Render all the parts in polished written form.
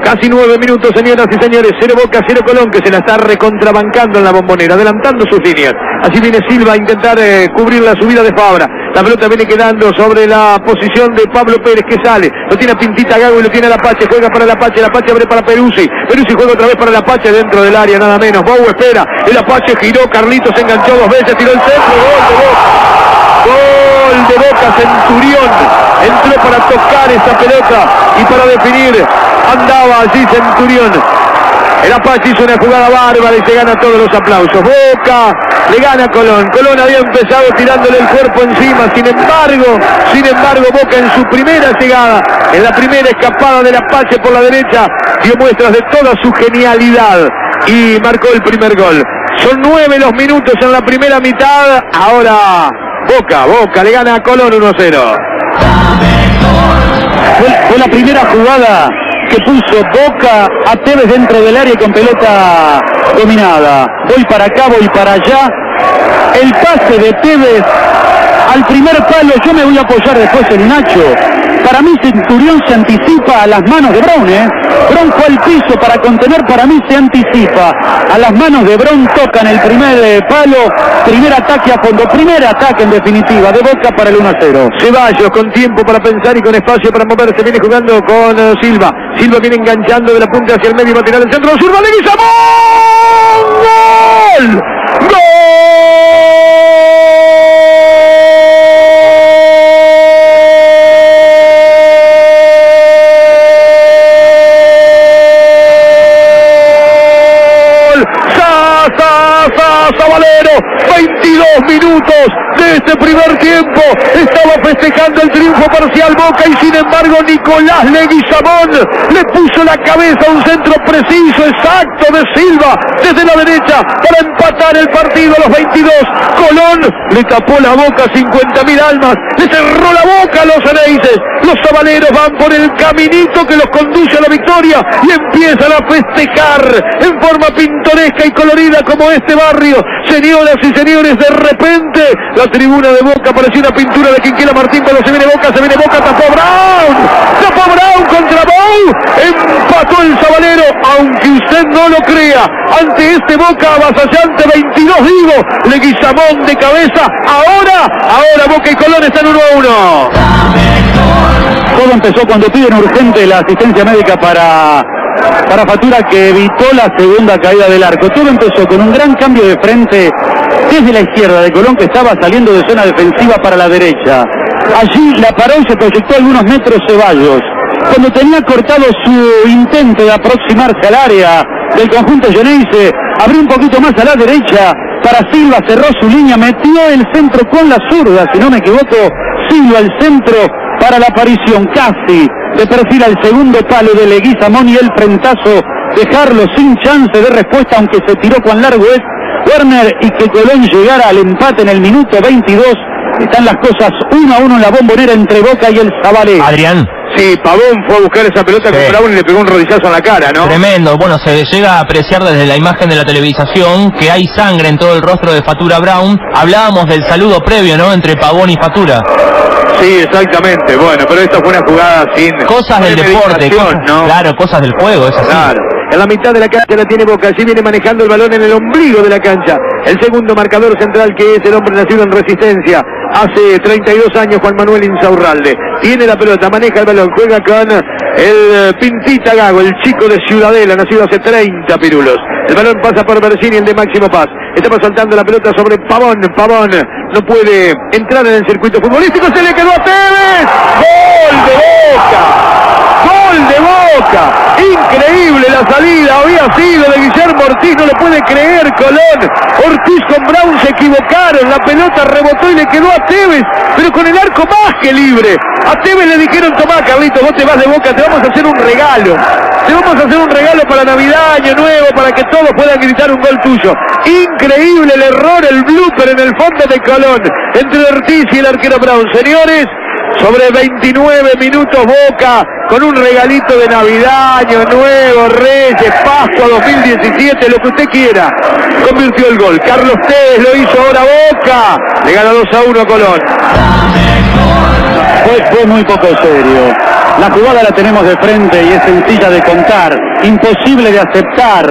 Casi 9 minutos, señoras y señores. 0 Boca, 0 Colón, que se la está recontrabancando en la Bombonera, adelantando sus líneas. Allí viene Silva a intentar cubrir la subida de Fabra. La pelota viene quedando sobre la posición de Pablo Pérez, que sale. Lo tiene a Pintita Gago y lo tiene a Apache. Juega para el Apache abre para Peruzzi. Peruzzi juega otra vez para el Apache dentro del área, nada menos. Bou espera. El Apache giró. Carlitos se enganchó 2 veces. Tiró el centro. Gol de Boca. Centurión entró para tocar esa pelota y para definir. Andaba allí Centurión. El Apache hizo una jugada bárbara y se gana todos los aplausos. Boca le gana a Colón. Colón había empezado tirándole el cuerpo encima. Sin embargo, Boca en su primera llegada, en la primera escapada del Apache por la derecha, dio muestras de toda su genialidad y marcó el primer gol. Son 9 los minutos en la primera mitad. Ahora Boca le gana a Colón 1-0. Fue la primera jugada que puso Boca a Tevez dentro del área con pelota dominada. Voy para acá, voy para allá. El pase de Tevez al primer palo, yo me voy a apoyar después en Nacho. Para mí Centurión se anticipa a las manos de Brown, Brown fue al piso para contener, para mí se anticipa a las manos de Brown, tocan el primer palo, primer ataque a fondo, primer ataque en definitiva de Boca para el 1-0. Ceballos con tiempo para pensar y con espacio para moverse, viene jugando con Silva. Silva viene enganchando de la punta hacia el medio, va a tirar el centro, Silva, Leguizamón. ¡Gol! Zabalero, 22 minutos de este primer tiempo, estaba festejando el triunfo parcial Boca y sin embargo Nicolás Leguizamón le puso la cabeza a un centro preciso, exacto de Silva desde la derecha para empatar el partido a los 22. Colón le tapó la boca a 50.000 almas, le cerró la boca a los Ceneices. Los zabaleros van por el caminito que los conduce a la victoria y empiezan a festejar en forma pintoresca y colorida como este barrio. Señoras y señores, de repente la tribuna de Boca parecía una pintura de Quinquela Martín. Cuando se viene Boca, tapó Brown contra Bou, empató el Zabalero, aunque usted no lo crea, ante este Boca avasallante, 22 digo, Leguizamón de cabeza. Ahora Boca y Colón están 1-1. Todo empezó cuando piden urgente la asistencia médica para Fatura, que evitó la segunda caída del arco. Todo empezó con un gran cambio de frente desde la izquierda de Colón, que estaba saliendo de zona defensiva para la derecha. Allí la paró y se proyectó algunos metros Ceballos. Cuando tenía cortado su intento de aproximarse al área del conjunto Geneise, abrió un poquito más a la derecha para Silva, cerró su línea, metió el centro con la zurda, si no me equivoco, Silva el centro para la aparición casi de perfil al segundo palo de Leguizamón y el frentazo, dejarlo sin chance de respuesta, aunque se tiró cuán largo es Werner, y que Colón llegara al empate en el minuto 22. Están las cosas 1-1 en la Bombonera entre Boca y el Zabalero. Adrián. Sí, Pavón fue a buscar esa pelota con Brown y le pegó un rodillazo en la cara, ¿no? Tremendo. Bueno, se llega a apreciar desde la imagen de la televisación que hay sangre en todo el rostro de Fatura Brown. Hablábamos del saludo previo, ¿no?, entre Pavón y Fatura. Sí, exactamente. Bueno, pero esta fue una jugada sin... Cosas del deporte, ¿no? Claro, cosas del juego, es así. Claro. En la mitad de la cancha la tiene Boca, allí viene manejando el balón en el ombligo de la cancha. El segundo marcador central, que es el hombre nacido en Resistencia, hace 32 años, Juan Manuel Insaurralde. Tiene la pelota, maneja el balón, juega con el Pintita Gago, el chico de Ciudadela, nacido hace 30 pirulos. El balón pasa por Bersini, el de Máximo Paz. Estaba saltando la pelota sobre Pavón. Pavón no puede entrar en el circuito futbolístico, se le quedó a Tevez. ¡Gol de Boca! ¡Gol de Boca! Increíble la salida, había sido de Guillermo Ortiz, no lo puede creer Colón. Ortiz con Brown se equivocaron, la pelota rebotó y le quedó a Tevez, pero con el arco más que libre. A Tevez le dijeron: tomá, Carlitos, vos te vas de Boca, te vamos a hacer un regalo. Te vamos a hacer un regalo para Navidad, Año Nuevo, para que todos puedan gritar un gol tuyo. Increíble el error, el blooper en el fondo de Colón, entre Ortiz y el arquero Brown. Señores, sobre 29 minutos Boca, con un regalito de Navidad, Año Nuevo, Reyes, Pascua 2017, lo que usted quiera, convirtió el gol. Carlos Tevez lo hizo, ahora Boca le gana 2-1 a Colón. Fue muy poco serio. La jugada la tenemos de frente y es sencilla de contar, imposible de aceptar.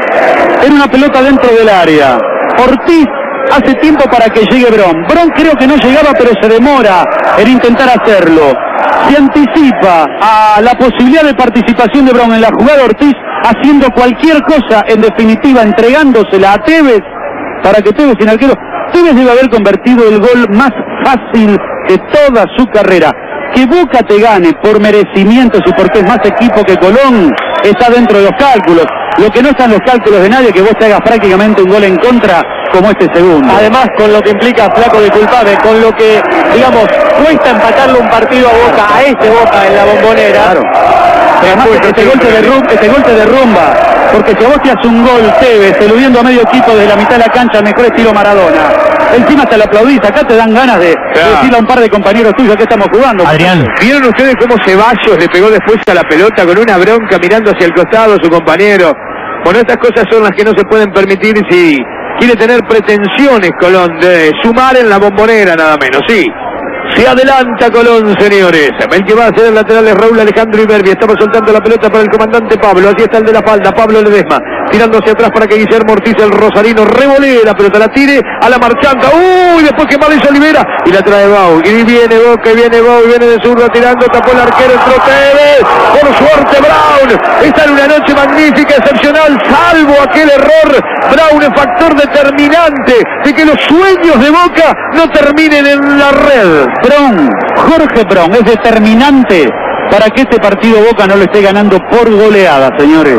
Era una pelota dentro del área. Ortiz hace tiempo para que llegue Brown. Brown creo que no llegaba, pero se demora en intentar hacerlo. Se anticipa a la posibilidad de participación de Brown en la jugada. Ortiz haciendo cualquier cosa, en definitiva entregándosela a Tevez para que Tevez, sin arquero, Tevez debe haber convertido el gol más fácil de toda su carrera. Que Boca te gane por merecimientos y porque es más equipo que Colón está dentro de los cálculos. Lo que no están los cálculos de nadie, que vos te hagas prácticamente un gol en contra como este segundo. Además, con lo que implica, flaco, disculpame, con lo que, digamos, cuesta empatarle un partido a Boca, a este Boca en la Bombonera. Claro. Además, este gol te derrumba, porque si a vos te hace un gol Tevez, eludiendo a medio equipo desde la mitad de la cancha, mejor estilo Maradona. Encima te lo aplaudís, acá te dan ganas de decirle a un par de compañeros tuyos que estamos jugando. Adrián. ¿Vieron ustedes cómo Ceballos le pegó después a la pelota con una bronca mirando hacia el costado a su compañero? Bueno, estas cosas son las que no se pueden permitir si quiere tener pretensiones Colón de sumar en la Bombonera, nada menos, sí. Se adelanta Colón, señores. El que va a ser el lateral es Raúl Alejandro Iberbi. Estamos soltando la pelota para el comandante Pablo. Así está el de la falda, Pablo Ledesma. Tirando hacia atrás para que Guillermo Ortiz, el rosarino, revolee la pelota, la tire a la marchanta. ¡Uy! Después que mal hizo Olivera. Y la trae Bau. Y viene Boca, y viene Bau, y viene de zurdo tirando. Tapó el arquero, entró Tevez. Por suerte Brown. Está en una noche magnífica, excepcional. Salvo aquel error. Brown es factor determinante de que los sueños de Boca no terminen en la red. Brown, Jorge Brown es determinante para que este partido Boca no le esté ganando por goleada, señores.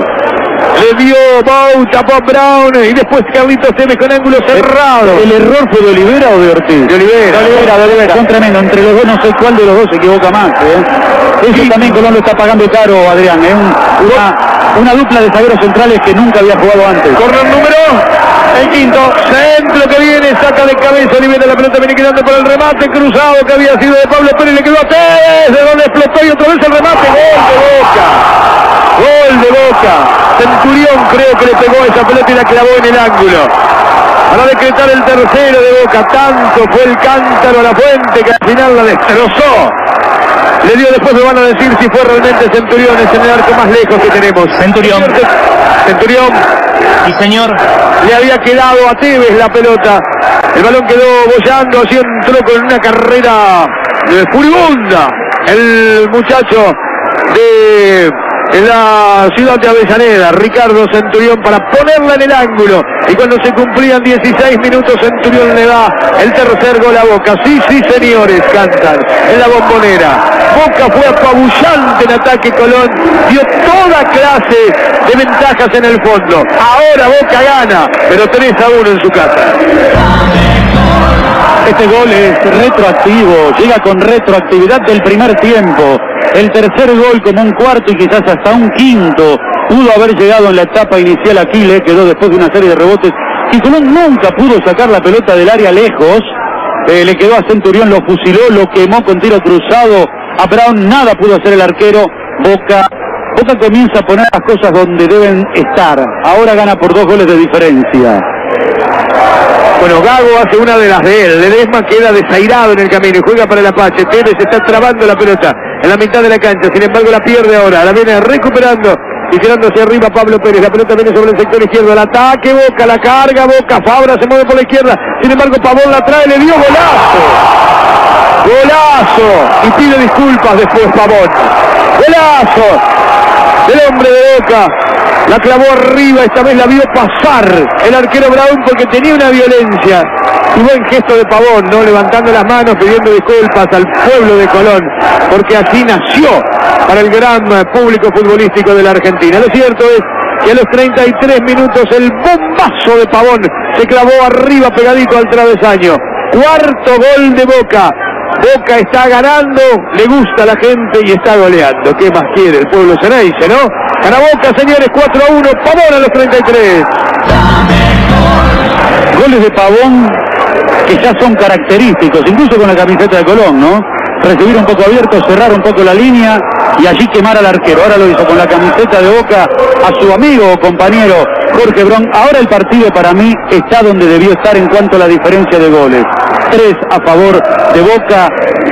Le dio Bau, tapó a Brown y después Carlitos Tevez con ángulo cerrado. ¿El error fue de Olivera o de Ortiz? De Olivera. Son tremendos. Entre los dos no sé cuál de los dos se equivoca más. Eso también Colón lo está pagando caro, Adrián. Una dupla de zagueros centrales que nunca había jugado antes. Corner número el quinto, centro que viene, saca de cabeza Olivera, la pelota viene quedando por el remate cruzado que había sido de Pablo Pérez, le quedó a Tevez, de donde explotó y otra vez el remate, gol de Boca, Centurión creo que le pegó esa pelota y la clavó en el ángulo, para decretar el tercero de Boca. Tanto fue el cántaro a la fuente que al final la destrozó. Le dio, después me van a decir si fue realmente Centurión, es en el arco más lejos que tenemos. Centurión. Sí, señor. Le había quedado a Tevez la pelota. El balón quedó bollando, así entró con una carrera furibunda. El muchacho de la ciudad de Avellaneda, Ricardo Centurión, para ponerla en el ángulo. Y cuando se cumplían 16 minutos, Centurión le da el tercer gol a Boca. Sí, señores, cantan en la Bombonera. Boca fue apabullante en ataque, Colón dio toda clase de ventajas en el fondo. Ahora Boca gana, pero 3-1 en su casa. Este gol es retroactivo, llega con retroactividad del primer tiempo. El tercer gol como un cuarto y quizás hasta un quinto pudo haber llegado en la etapa inicial. Aquí le quedó después de una serie de rebotes y Colón nunca pudo sacar la pelota del área lejos. Le quedó a Centurión, lo fusiló, lo quemó con tiro cruzado. A Brown nada pudo hacer el arquero. Boca comienza a poner las cosas donde deben estar. Ahora gana por 2 goles de diferencia. Bueno, Gago hace una de las de él. Ledesma queda desairado en el camino y juega para el Apache. Tevez está trabando la pelota en la mitad de la cancha. Sin embargo, la pierde ahora. La viene recuperando y tirando hacia arriba Pablo Pérez. La pelota viene sobre el sector izquierdo. El ataque Boca, la carga Boca. Fabra se mueve por la izquierda. Sin embargo, Pavón la trae, le dio golazo. Golazo. Y pide disculpas después Pavón. Golazo del hombre de Boca. La clavó arriba, esta vez la vio pasar el arquero Brown porque tenía una violencia. Y buen gesto de Pavón, ¿no? Levantando las manos, pidiendo disculpas al pueblo de Colón, porque así nació para el gran público futbolístico de la Argentina. Lo cierto es que a los 33 minutos el bombazo de Pavón se clavó arriba pegadito al travesaño. Cuarto gol de Boca. Boca está ganando, le gusta a la gente y está goleando. ¿Qué más quiere el pueblo Ceneice, no? Gana Boca, señores, 4-1, Pavón a los 33. Goles de Pavón que ya son característicos, incluso con la camiseta de Colón, ¿no? Recibir un poco abierto, cerrar un poco la línea y allí quemar al arquero. Ahora lo hizo con la camiseta de Boca a su amigo o compañero Jorge Brown. Ahora el partido para mí está donde debió estar en cuanto a la diferencia de goles. 3 a favor de Boca,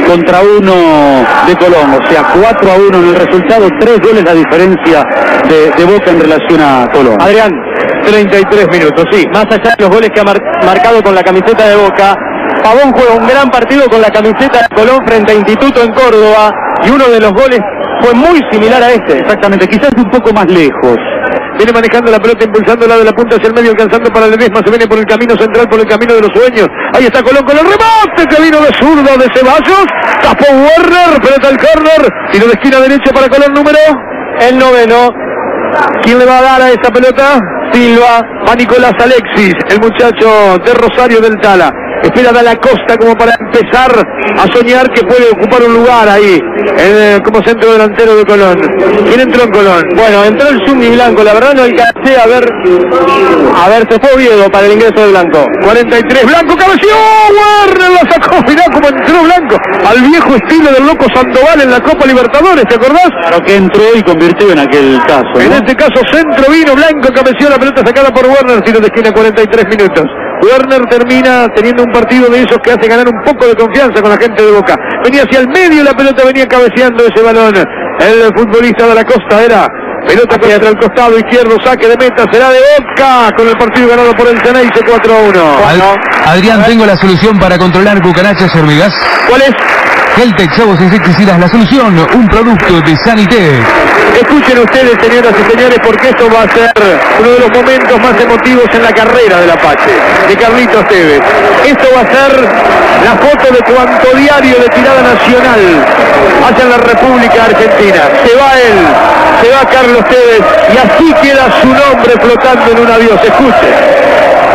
contra 1 de Colón, o sea 4-1 en el resultado, 3 goles la diferencia de Boca en relación a Colón. Adrián, 33 minutos, sí. Más allá de los goles que ha marcado con la camiseta de Boca, Pavón juega un gran partido con la camiseta de Colón frente a Instituto en Córdoba, y uno de los goles fue muy similar a este. Exactamente, quizás un poco más lejos. Viene manejando la pelota, impulsándola de la punta hacia el medio, alcanzando para Ledesma, se viene por el camino central, por el camino de los sueños. Ahí está Colón con el remate que vino de zurdo de Ceballos. Tapó Werner, pelota al córner, tiro de esquina derecha para Colón, número el 9. ¿Quién le va a dar a esa pelota? Silva, va Nicolás Alexis, el muchacho de Rosario del Tala. Espera da la Costa como para empezar a soñar que puede ocupar un lugar ahí como centro delantero de Colón. ¿Quién entró en Colón? Bueno, entró el Zumbi Blanco, la verdad no alcancé a ver, se fue Oviedo para el ingreso de Blanco. 43, Blanco cabeció, Werner la sacó, mirá cómo entró Blanco, al viejo estilo del loco Sandoval en la Copa Libertadores, ¿te acordás? Claro que entró y convirtió en aquel caso, ¿no? En este caso centro vino, Blanco cabeció, la pelota sacada por Werner, tiro de esquina, 43 minutos. Werner termina teniendo un partido de esos que hace ganar un poco de confianza con la gente de Boca. Venía hacia el medio, la pelota venía cabeceando ese balón. El futbolista de la Costa era pelota hacia el costado izquierdo, saque de meta, será de Boca, con el partido ganado por el Ceneice 4-1. Adrián, tengo la solución para controlar cucarachas y hormigas. ¿Cuál es? Geltex Aguas Insecticidas, la solución, un producto de Sanitec. Escuchen ustedes, señoras y señores, porque esto va a ser uno de los momentos más emotivos en la carrera del Apache, de Carlitos Tevez. Esto va a ser la foto de cuanto diario de tirada nacional hacia la República Argentina. Se va él, se va Carlos Tevez, y así queda su nombre flotando en un avión. Escuchen.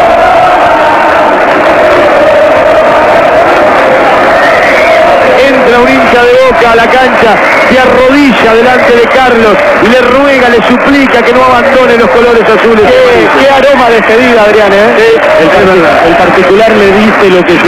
Entra un hincha de Boca a la cancha, se arrodilla delante de Carlos y le ruega, le suplica que no abandone los colores azules. Qué aroma de despedida, Adrián, ¿eh? El particular le dice lo que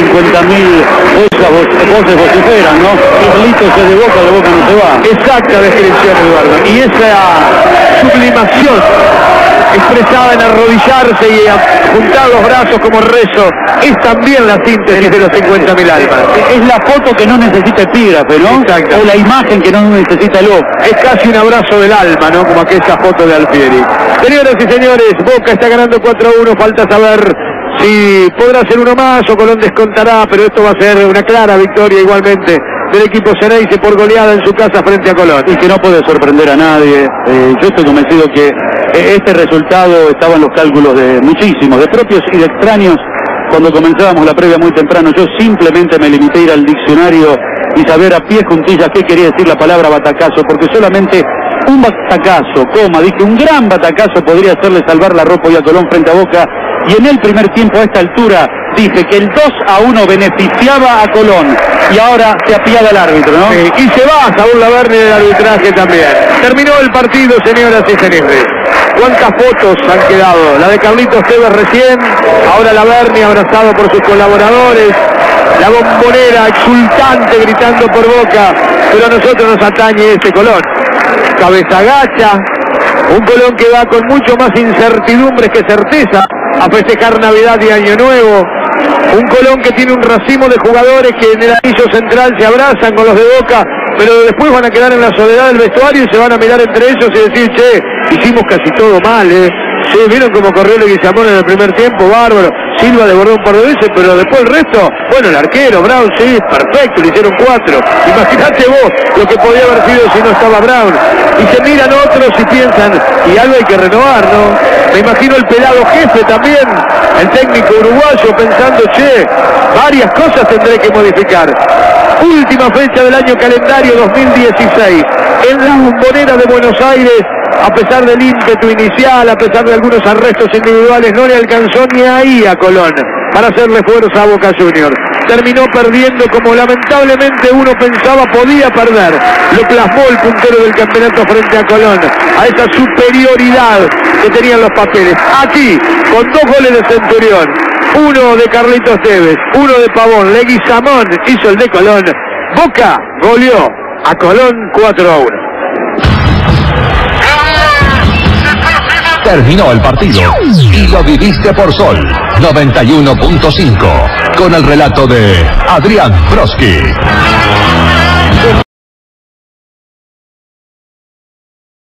50.000 voces vociferan, ¿no? Carlitos es de Boca no se va. Exacta descripción, Eduardo. Y esa sublimación expresada en arrodillarse y juntar los brazos como rezo, es también la síntesis de los 50.000 almas. Es la foto que no necesita epígrafe, ¿no? Exacto. O la imagen que no necesita el ojo. Es casi un abrazo del alma, ¿no? Como aquella foto de Alfieri. Señoras y señores, Boca está ganando 4-1, falta saber si podrá ser uno más o Colón descontará, pero esto va a ser una clara victoria igualmente del equipo Ceneice por goleada en su casa frente a Colón. Y que no puede sorprender a nadie. Yo estoy convencido que este resultado estaba en los cálculos de muchísimos, de propios y de extraños. Cuando comenzábamos la previa muy temprano, yo simplemente me limité a ir al diccionario y saber a pie juntillas qué quería decir la palabra batacazo, porque solamente un batacazo, dije, un gran batacazo podría hacerle salvar la ropa hoy a Colón frente a Boca, y en el primer tiempo a esta altura dije que el 2-1 beneficiaba a Colón, y ahora se apiada el árbitro, ¿no? Sí, y se va Saúl Laverni del arbitraje también. Terminó el partido, señoras y señores. ¿Cuántas fotos han quedado? La de Carlitos Tevez recién, ahora Laverni abrazado por sus colaboradores, la bombonera exultante gritando por Boca, pero a nosotros nos atañe este Colón. Cabeza gacha, un Colón que va con mucho más incertidumbres que certeza a festejar Navidad y Año Nuevo. Un Colón que tiene un racimo de jugadores que en el anillo central se abrazan con los de Boca, pero después van a quedar en la soledad del vestuario y se van a mirar entre ellos y decir, che, hicimos casi todo mal, Sí, vieron cómo corrió Leguizamón en el primer tiempo, bárbaro. Silva desbordó un par de veces, pero después el resto, bueno, el arquero, Brown, sí, perfecto, le hicieron 4. Imagínate vos lo que podía haber sido si no estaba Brown. Y se miran otros y piensan, y algo hay que renovar, ¿no? Me imagino el pelado jefe también, el técnico uruguayo, pensando, che, varias cosas tendré que modificar. Última fecha del año calendario 2016, en la Bombonera de Buenos Aires. A pesar del ímpetu inicial, a pesar de algunos arrestos individuales, no le alcanzó ni ahí a Colón para hacerle fuerza a Boca Juniors. Terminó perdiendo como lamentablemente uno pensaba podía perder. Lo plasmó el puntero del campeonato frente a Colón, a esa superioridad que tenían los papeles. Aquí, con 2 goles de Centurión, uno de Carlitos Tevez, uno de Pavón, Leguizamón hizo el de Colón. Boca goleó a Colón 4-1. Terminó el partido y lo viviste por Sol 91.5 con el relato de Adrián Broski.